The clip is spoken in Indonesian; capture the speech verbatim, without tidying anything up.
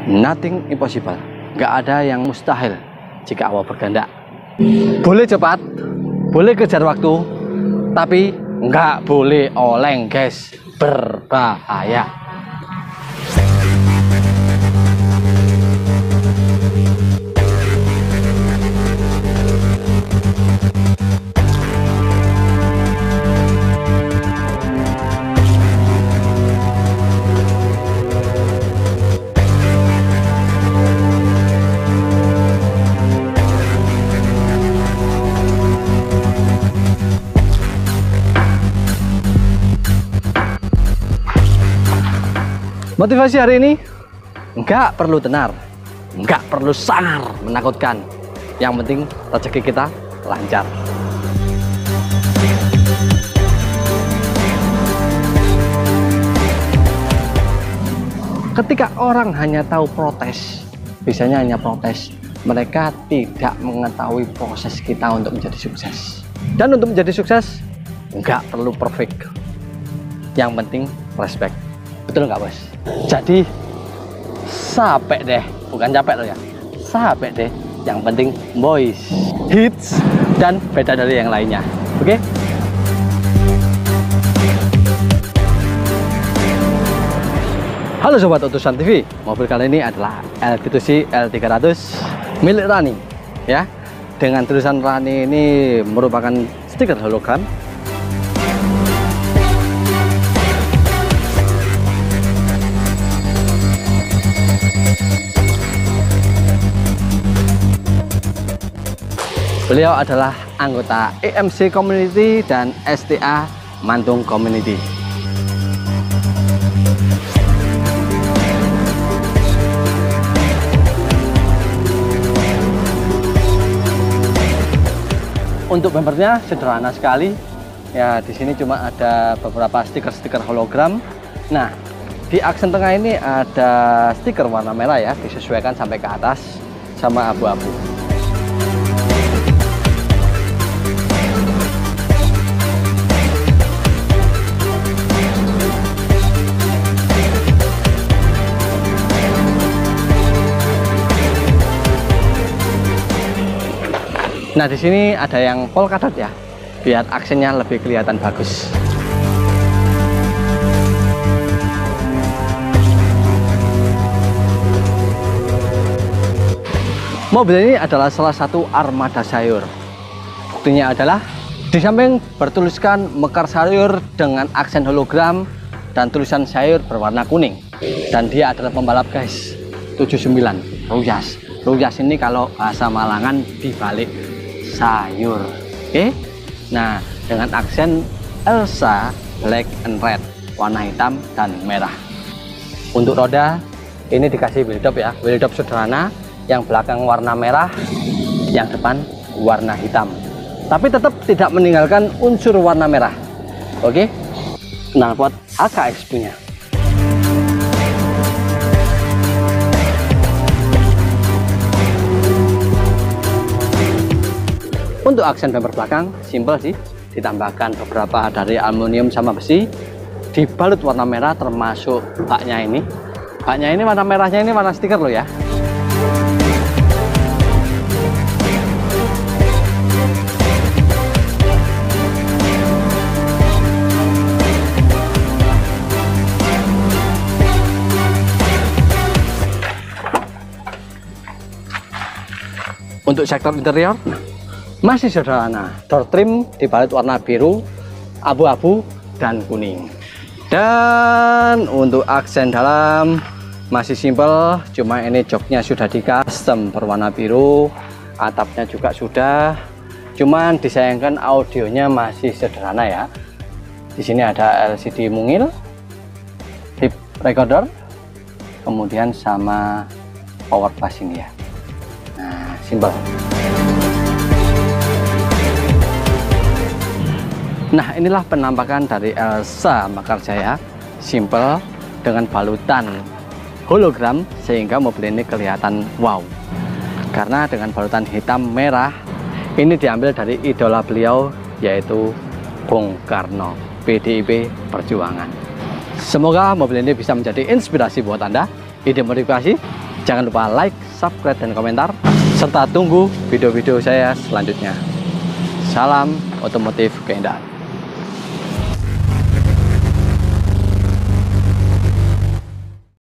Nothing impossible. Nggak ada yang mustahil jika Allah berkehendak. Boleh cepat, boleh kejar waktu, tapi nggak boleh oleng, guys. Berbahaya. Motivasi hari ini, nggak perlu tenar, nggak perlu sangar menakutkan. Yang penting rezeki kita lancar. Ketika orang hanya tahu protes, biasanya hanya protes, mereka tidak mengetahui proses kita untuk menjadi sukses. Dan untuk menjadi sukses, nggak perlu perfect. Yang penting respect. Betul nggak, bos? Jadi capek deh, bukan capek loh ya, capek deh. Yang penting boys, hits, dan beda dari yang lainnya. Oke? Halo sobat utusan T V, mobil kali ini adalah L T C L tiga ratus milik Rani, ya. Dengan tulisan Rani ini merupakan stiker hologram. Beliau adalah anggota E M C Community dan S T A Mantung Community. Untuk bumpernya sederhana sekali. Ya, di sini cuma ada beberapa stiker-stiker hologram. Nah, di aksen tengah ini ada stiker warna merah ya, disesuaikan sampai ke atas sama abu-abu. Nah, di sini ada yang polka dot ya, biar aksennya lebih kelihatan bagus. Mobil ini adalah salah satu armada sayur. Buktinya adalah di samping bertuliskan Mekar Sayur dengan aksen hologram dan tulisan sayur berwarna kuning. Dan dia adalah pembalap, guys, tujuh sembilan Ruyas. Ruyas ini kalau bahasa Malangan dibalik sayur. Oke. Nah, dengan aksen Elsa black and red, warna hitam dan merah. Untuk roda ini dikasih wheel top ya, wheel top sederhana, yang belakang warna merah, yang depan warna hitam. Tapi tetap tidak meninggalkan unsur warna merah. Oke. Knalpot H K X punya. Untuk aksen bumper belakang simpel sih, ditambahkan beberapa dari aluminium sama besi, dibalut warna merah termasuk baknya ini. Baknya ini warna merahnya ini warna stiker loh ya. Untuk sektor interior masih sederhana, door trim dibalut warna biru, abu-abu, dan kuning. Dan untuk aksen dalam masih simpel, cuma ini joknya sudah di custom berwarna biru, atapnya juga sudah. Cuman disayangkan audionya masih sederhana ya. Di sini ada L C D mungil, tip recorder, kemudian sama power passing ya. Nah, simpel. Nah, inilah penampakan dari Elsa Mekar Jaya, simple dengan balutan hologram sehingga mobil ini kelihatan wow. Karena dengan balutan hitam merah ini diambil dari idola beliau yaitu Bung Karno, P D I P Perjuangan. Semoga mobil ini bisa menjadi inspirasi buat Anda, ide motivasi Jangan lupa like, subscribe, dan komentar, serta tunggu video-video saya selanjutnya. Salam otomotif keindahan.